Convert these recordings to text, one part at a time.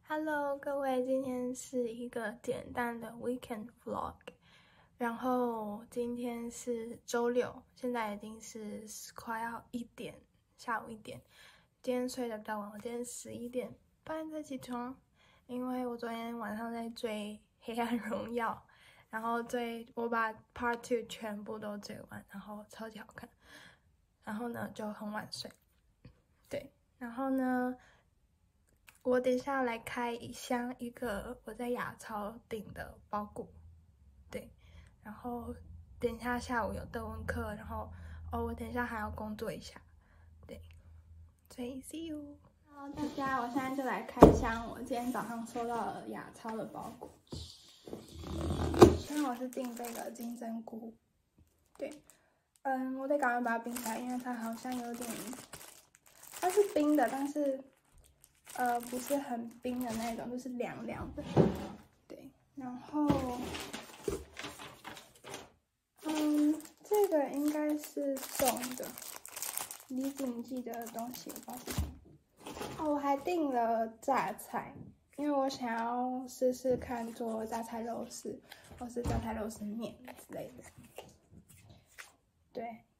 Hello，各位，今天是一个简单的 weekend vlog， 然后今天是周六，现在已经是快要下午1点。今天睡得比较晚，我今天11点半才起床，因为我昨天晚上在追《黑暗荣耀》，然后我把 Part 2全部都追完，然后超级好看，然后呢就很晚睡，对，然后呢。我等一下来开一个我在亚超订的包裹，对，然后等一下下午有德文课，然后我等一下还要工作一下，对，所以 see you。Hello， 大家，我现在就来开箱我今天早上收到了亚超的包裹。然后我是订这个金针菇，对，我得赶快把它冰起来，因为它好像有点，它是冰的，但是。不是很冰的那种，就是凉凉的。对，然后，这个应该是送的李锦记的东西，我不知道是什么。我还订了榨菜，因为我想要试试看做榨菜肉丝，或是榨菜肉丝面之类的。对。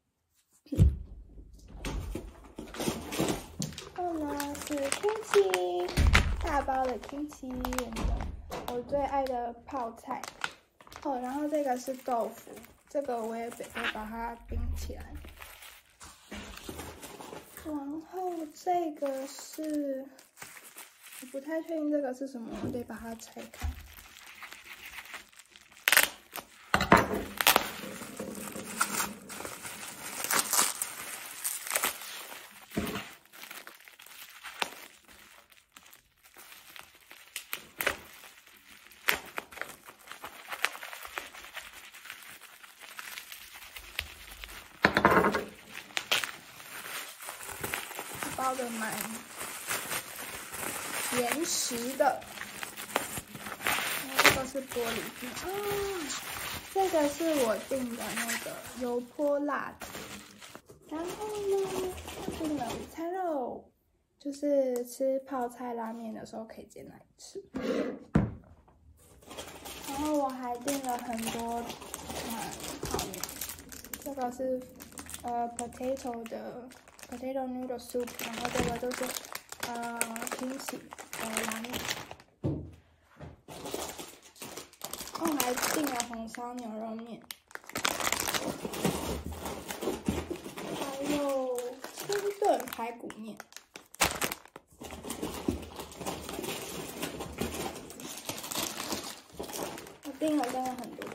然后呢是 kimchi 大包的 kimchi 我最爱的泡菜然后这个是豆腐，这个我也得把它冰起来。然后这个是我不太确定这个是什么，我得把它拆开。包的蛮严实的，然后这个是玻璃瓶这个是我订的那个油泼辣子，然后呢，订了午餐肉，就是吃泡菜拉面的时候可以煎来吃。然后我还订了很多泡面，这个是potato 的。potato noodle soup， 然后这个就是kimchi 拉面，我还订了红烧牛肉面，还有清炖排骨面，我订了真的很多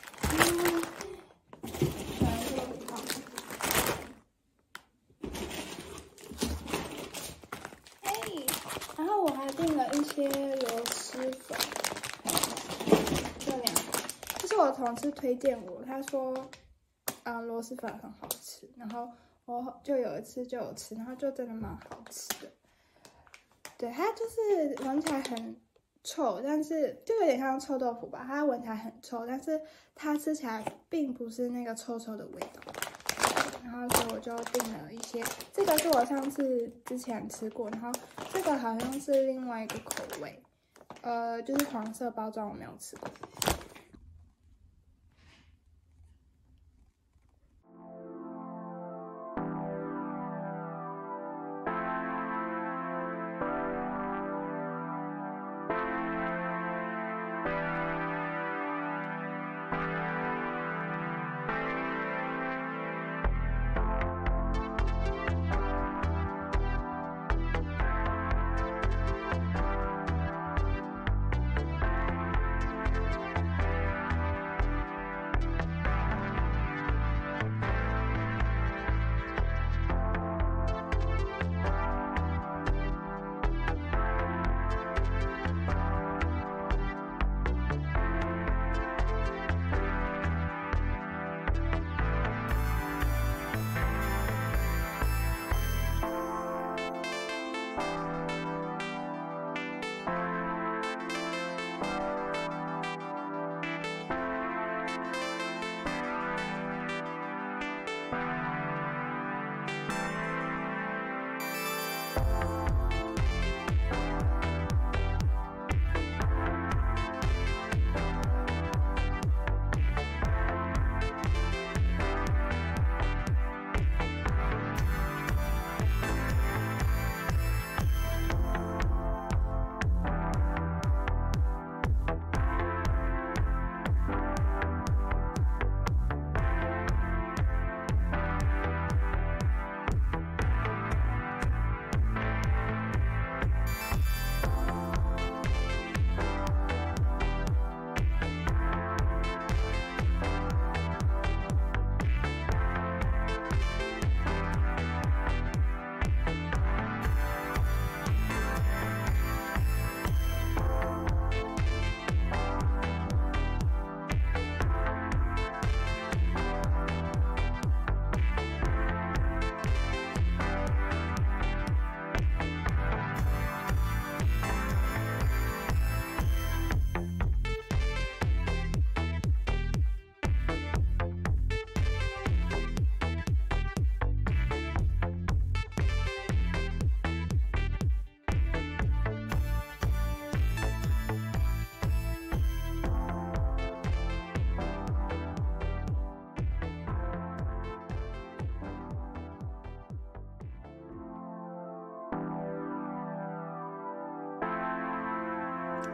然后我还订了一些螺蛳粉，这2个，这是我同事推荐我，他说，螺蛳粉很好吃，然后我就有一次就有吃，然后就真的蛮好吃的。对，它就是闻起来很臭，但是就有点像臭豆腐吧，它闻起来很臭，但是它吃起来并不是那个臭臭的味道。然后所以我就订了一些，这个是我上次之前吃过，然后这个好像是另外一个口味，就是黄色包装我没有吃过。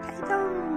开动。